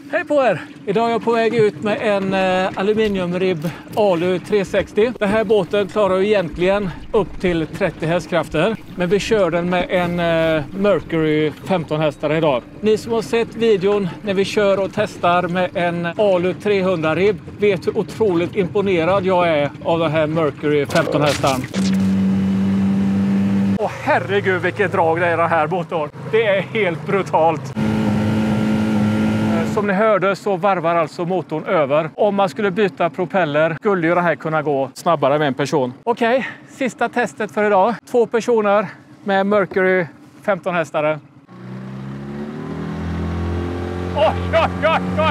Hej på er! Idag är jag på väg ut med en aluminiumribb Alu 360. Den här båten klarar egentligen upp till 30 hästkrafter. Men vi kör den med en Mercury 15 hästar idag. Ni som har sett videon när vi kör och testar med en Alu 300 ribb vet hur otroligt imponerad jag är av den här Mercury 15 hästar. Åh herregud vilket drag det är den här motorn. Det är helt brutalt. Som ni hörde så varvar alltså motorn över. Om man skulle byta propeller skulle ju det här kunna gå snabbare med en person. Okej, sista testet för idag. 2 personer med Mercury 15 hästare. Oj, oj, oj, oj!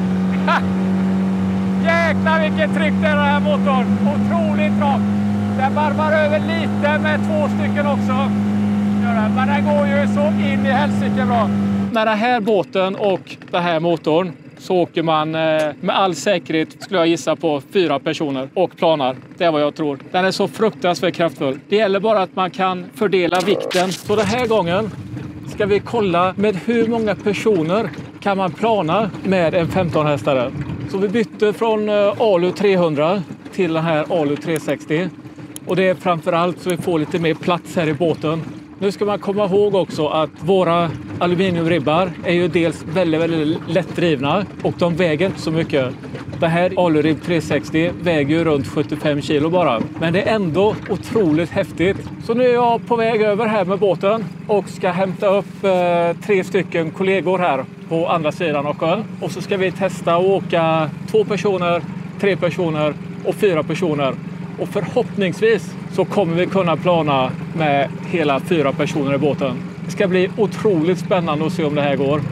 Jäklar vilket tryck det är den här motorn. Otroligt bra. Den varvar över lite med 2 stycken också. Men den går ju så in i helsike bra. Med den här båten och den här motorn så åker man med all säkerhet, skulle jag gissa på, 4 personer och planar. Det är vad jag tror. Den är så fruktansvärt kraftfull. Det gäller bara att man kan fördela vikten. Så den här gången ska vi kolla med hur många personer kan man plana med en 15-hästare. Så vi bytte från Alu 300 till den här Alu 360. Och det är framförallt så vi får lite mer plats här i båten. Nu ska man komma ihåg också att våra aluminiumribbar är ju dels väldigt, väldigt lättdrivna och de väger inte så mycket. Det här Alurib 360 väger ju runt 75 kilo bara. Men det är ändå otroligt häftigt. Så nu är jag på väg över här med båten och ska hämta upp 3 stycken kollegor här på andra sidan av sjön. Och så ska vi testa att åka 2 personer, 3 personer och 4 personer. Och förhoppningsvis så kommer vi kunna plana med hela 4 personer i båten. Det ska bli otroligt spännande att se om det här går.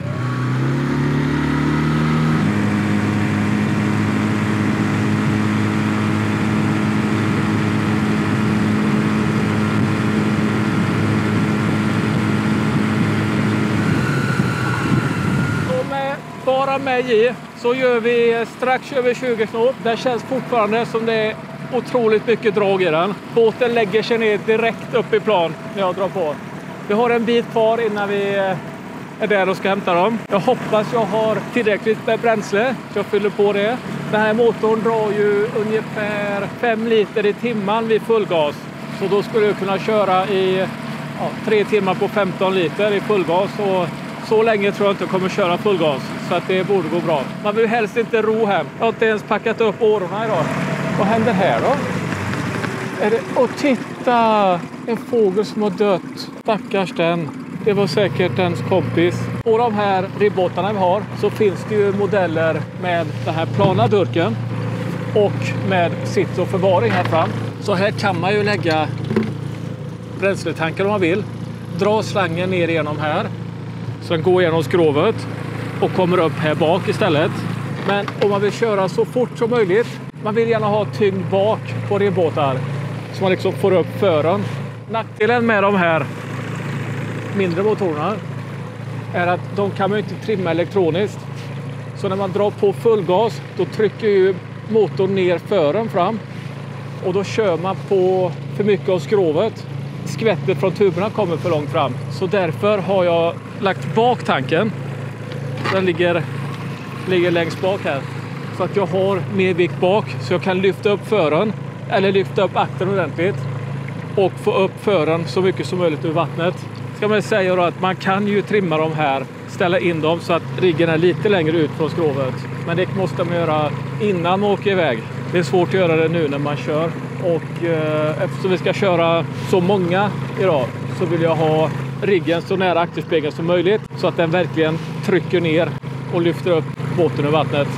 Bara med i så gör vi strax över 20 knop. Det känns fortfarande som det är otroligt mycket drag i den. Båten lägger sig ner direkt upp i plan när jag drar på. Vi har en bit kvar innan vi är där och ska hämta dem. Jag hoppas jag har tillräckligt med bränsle så jag fyller på det. Den här motorn drar ju ungefär 5 liter i timmen vid fullgas. Så då skulle jag kunna köra i 3 timmar på 15 liter i fullgas. Och så länge tror jag inte jag kommer köra fullgas. Så att det borde gå bra. Man vill helst inte ro hem. Jag har inte ens packat upp årorna idag. Vad händer här då? Och titta! En fågel som har dött. Stackars den. Det var säkert ens kompis. På de här ribbåtarna vi har så finns det ju modeller med den här plana durken. Och med sitt och förvaring här fram. Så här kan man ju lägga bränsletankar om man vill. Dra slangen ner igenom här. Så den går igenom skrovet. Och kommer upp här bak istället. Men om man vill köra så fort som möjligt. Man vill gärna ha tyngd bak på ribbåtar. Så man liksom får upp fören. Nackdelen med de här mindre motorerna är att de kan man inte trimma elektroniskt. Så när man drar på fullgas då trycker ju motorn ner fören fram. Och då kör man på för mycket av skrovet. Skvättet från tuberna kommer för långt fram. Så därför har jag lagt bak tanken. Den ligger längst bak här. Så att jag har mer vikt bak så jag kan lyfta upp fören. Eller lyfta upp akten ordentligt. Och få upp fören så mycket som möjligt ur vattnet. Ska man säga då att man kan ju trimma dem här. Ställa in dem så att riggen är lite längre ut från skrovet. Men det måste man göra innan man åker iväg. Det är svårt att göra det nu när man kör. Och eftersom vi ska köra så många idag så vill jag ha riggen så nära akterspegeln som möjligt. Så att den verkligen trycker ner och lyfter upp båten ur vattnet.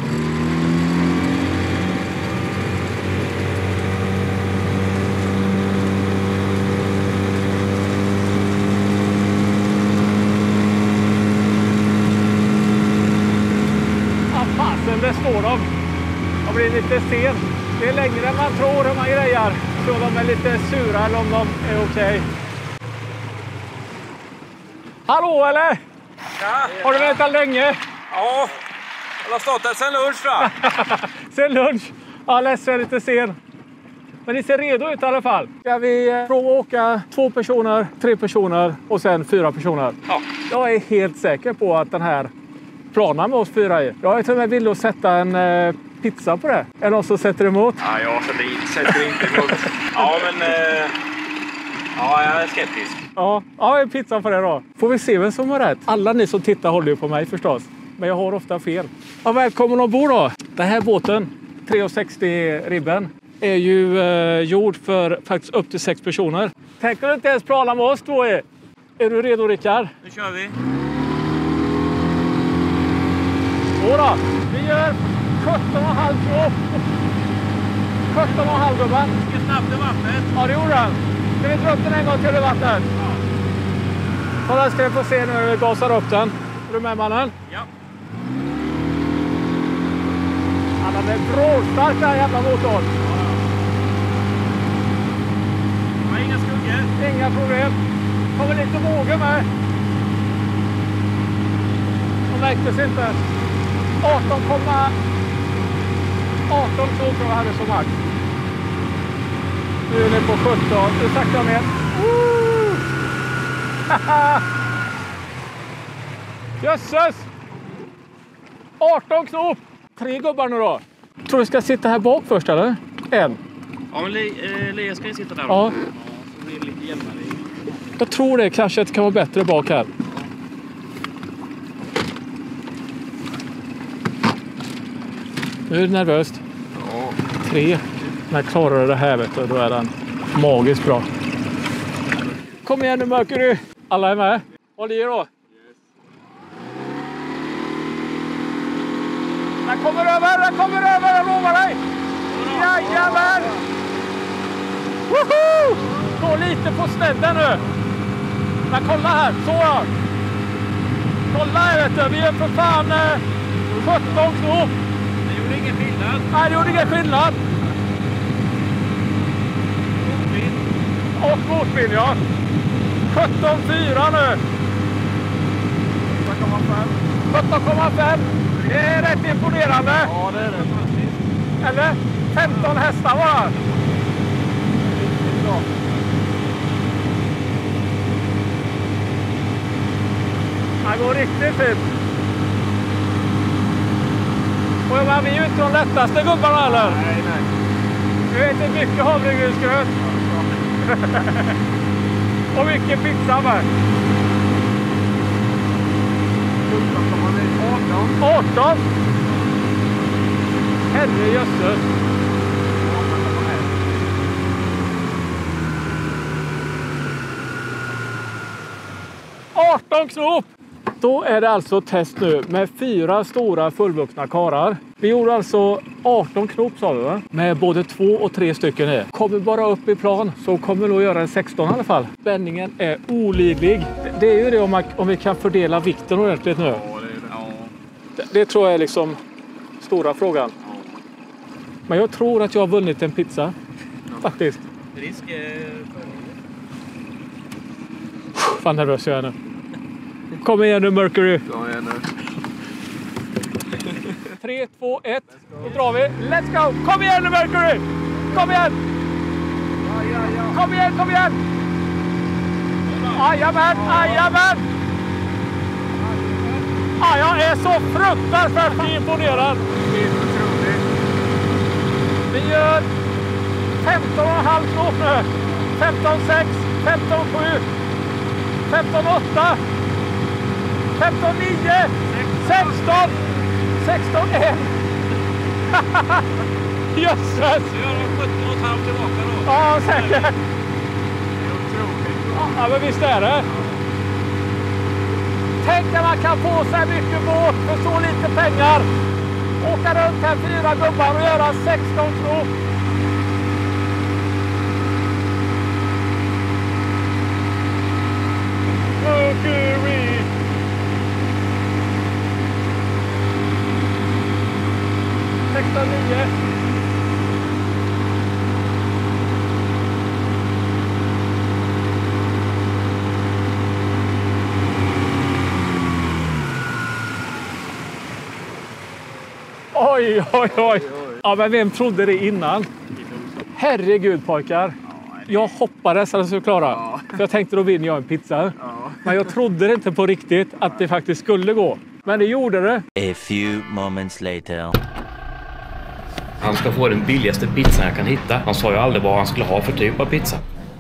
Där står de. Jag blir lite sen. Det är längre än man tror hur man grejar. Så de är lite sura eller om de är okej. Hallå eller? Ja. Har du väntat länge? Ja, jag har stått där sen lunch då. Sen lunch? Ja, ledsen, lite sen. Men ni ser redo ut i alla fall. Ska vi prova att åka 2 personer, 3 personer och sen 4 personer? Ja. Jag är helt säker på att den här planar med oss 4 i. Jag är till och med villig att sätta en pizza på det. Är någon som sätter emot? Ja, jag sätter inte emot. Ja, men... Ja, jag är skeptisk. Ja, en pizza på det då. Får vi se vem som har rätt. Alla ni som tittar håller ju på mig förstås. Men jag har ofta fel. Ja, välkommen ombord då. Den här båten, 360 ribben, är ju gjord för faktiskt upp till 6 personer. Tänker du inte ens prata med oss 2 i? Är du redo, Rickard? Nu kör vi. Då. Vi gör 17,5 knop. 17,5 gubben. Ska snabbt i vattnet. Ja, det gjorde den. Ska vi dra upp den en gång till i vattnet? Ja. Kolla, ska vi få se nu när vi gasar upp den. Är du med, mannen? Ja. Han är brådstark den här jävla motorn. Ja, inga skuggor. Inga problem. Kommer lite vågor med. De väcktes inte. 18 knop tror jag hade som max. Nu är det på 17. Nu saktar jag ner. Jösses! 18 knop! 3 gubbar nu då. Tror du ska sitta här bak först eller? En. Ja, men Lea ska ju sitta där. Ja. Så blir det lite jämnare. Jag tror det kanske att det kan vara bättre bak här. Nu är det nervöst. Ja. 3. När klarar du det här vet du, då är den magiskt bra. Kom igen nu Mercury. Alla är med. Håll i då. Den kommer över, jag lovar dig. Jajamän. Woho! Gå lite på snedden nu. Men kolla här, så då. Kolla här vet du, vi är för fan 17 knop. Det gjorde ingen skillnad. Nej, det gjorde ingen skillnad. Och motvind, ja. 17,4 nu. 17,5. Det är rätt imponerande. Ja, det är det. Eller? 15 hästar bara. Det går riktigt fint. Och vi är ju inte de lättaste gubbarna eller? Nej. Vi vet inte mycket havregrynsgröt. Och mycket pizza med. 18. Herre jösses. 18 knop. Då är det alltså test nu med 4 stora fullvuxna karar. Vi gjorde alltså 18 knop sa vi va? Med både 2 och 3 stycken i. Kommer bara upp i plan så kommer vi nog göra en 16 i alla fall. Spänningen är olidlig. Det är ju det om vi kan fördela vikten ordentligt nu. Det tror jag är liksom stora frågan. Men jag tror att jag har vunnit en pizza. Faktiskt. Risk Fan nervös jag är nu. Kom igen nu Mercury. Ja, jag är nu. 3, 2, 1. Då drar vi. Let's go. Kom igen nu Mercury. Kom igen. Kom igen. Jajamän. Jag är så fruktansvärt imponerad. Vi gör 15,5 knop nu. 15,6. 15,7. 15,8. 15,9. 16. 16,1. Jösses! Vi har 17,5 tillbaka då. Ja, säkert. Ja, men visst är det. Tänk att man kan få så här mycket båt för så lite pengar. Åka runt här 4 gubbar och göra 16 knop. Mercury. Oj. Ja, men vem trodde det innan? Herregud pojkar. Jag hoppades att jag skulle klara. För jag tänkte då vinner jag en pizza. Men jag trodde inte på riktigt att det faktiskt skulle gå. Men det gjorde det. A few moments later. Han ska få den billigaste pizzan jag kan hitta. Han sa ju aldrig vad han skulle ha för typ av pizza.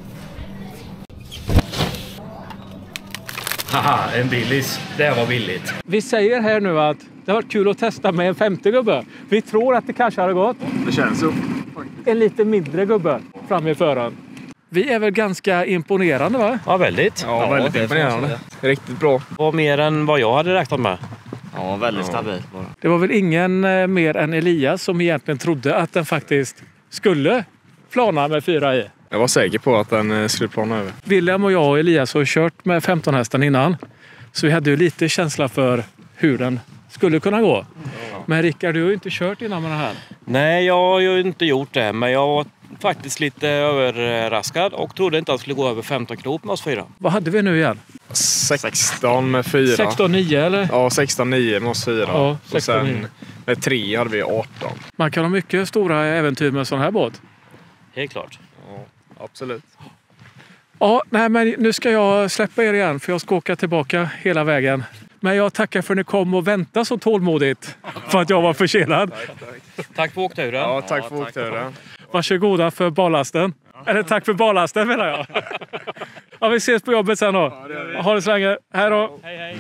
Haha, en Billys. Det var billigt. Vi säger här nu att det har varit kul att testa med en 50 gubbe. Vi tror att det kanske hade gått. Det känns så. En lite mindre gubbe fram i föraren. Vi är väl ganska imponerande, va? Ja, väldigt. Ja, väldigt imponerande. Riktigt bra. Det var mer än vad jag hade räknat med. Ja, väldigt stabil. Det var väl ingen mer än Elias som egentligen trodde att den faktiskt skulle plana med 4 i. Jag var säker på att den skulle plana över. William och jag och Elias har kört med 15 hästen innan. Så vi hade ju lite känsla för hur den skulle kunna gå. Men Rickard, du har ju inte kört innan med den här. Nej, jag har ju inte gjort det. Men jag var faktiskt lite överraskad och trodde inte att det skulle gå över 15 knop med oss 4. Vad hade vi nu igen? 16 med 4. 16-9 eller? Ja, 16-9 med oss 4. Ja, och sen med 3 hade vi 18. Man kan ha mycket stora äventyr med en sån här båt. Helt klart. Ja, absolut. Ja, nej, men nu ska jag släppa er igen för jag ska åka tillbaka hela vägen. Men jag tackar för att ni kom och väntade så tålmodigt för att jag var försenad. Tack för åkturen. Ja, tack för åkturen. Varsågoda för ballasten. Eller tack för ballasten menar jag. Ja, vi ses på jobbet sen då. Ha det så länge. Hej då. Hej, hej.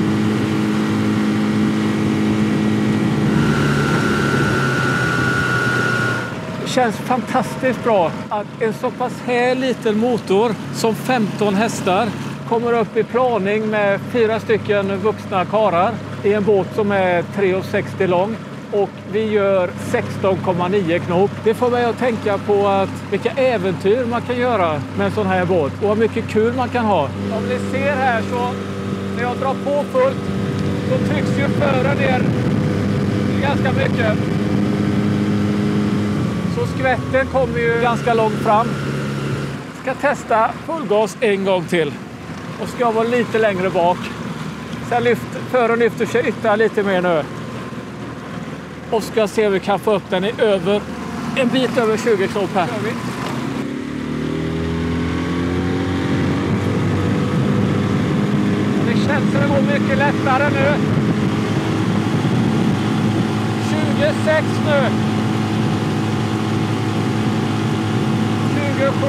Det känns fantastiskt bra att en så pass här liten motor som 15 hästar kommer upp i planing med 4 stycken vuxna karar i en båt som är 3,60 lång. Och vi gör 16,9 knop. Det får mig att tänka på att vilka äventyr man kan göra med en sån här båt. Och vad mycket kul man kan ha. Om ni ser här så när jag drar på fullt så trycks ju fören ner ganska mycket. Så skvätten kommer ju ganska långt fram. Ska testa fullgas en gång till. Och ska jag vara lite längre bak. Sen fören lyfter sig ytterligare lite mer nu. Och ska se om vi kan få upp den i en bit över 20 knop här. Det känns som det går mycket lättare nu. 26 nu. 27.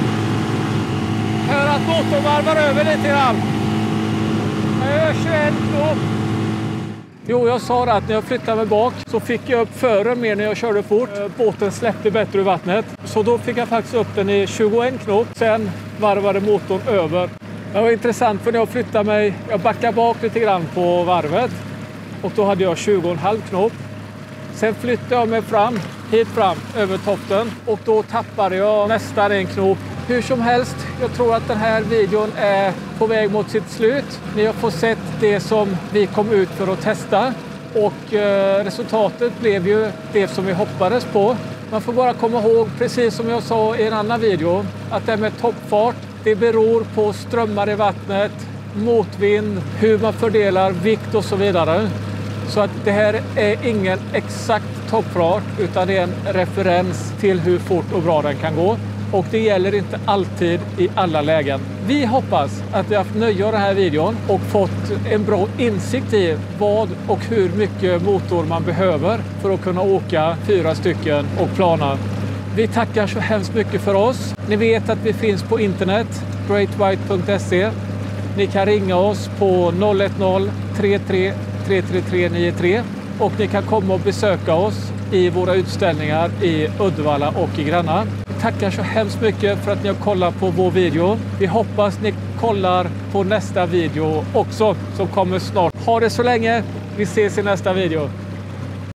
Hör att motorn varvar över lite grann. Jag gör 21 knop. Jo, jag sa att när jag flyttade mig bak så fick jag upp fören mer när jag körde fort. Båten släppte bättre ur vattnet. Så då fick jag faktiskt upp den i 21 knop. Sen varvade motorn över. Det var intressant för när jag flyttade mig, jag backade bak lite grann på varvet. Och då hade jag 20,5 knop. Sen flyttade jag mig hit fram över toppen. Och då tappade jag nästan 1 knop. Hur som helst, jag tror att den här videon är på väg mot sitt slut. Ni har fått sett det som vi kom ut för att testa. Och resultatet blev ju det som vi hoppades på. Man får bara komma ihåg, precis som jag sa i en annan video, att det med toppfart, det beror på strömmar i vattnet, motvind, hur man fördelar vikt och så vidare. Så att det här är ingen exakt toppfart utan det är en referens till hur fort och bra den kan gå. Och det gäller inte alltid i alla lägen. Vi hoppas att vi har haft nöje av den här videon och fått en bra insikt i vad och hur mycket motor man behöver för att kunna åka 4 stycken och plana. Vi tackar så hemskt mycket för oss. Ni vet att vi finns på internet, greatwhite.se. Ni kan ringa oss på 010 33 333 93 och ni kan komma och besöka oss i våra utställningar i Uddevalla och i Gränna. Vi tackar så hemskt mycket för att ni har kollat på vår video. Vi hoppas ni kollar på nästa video också som kommer snart. Ha det så länge. Vi ses i nästa video.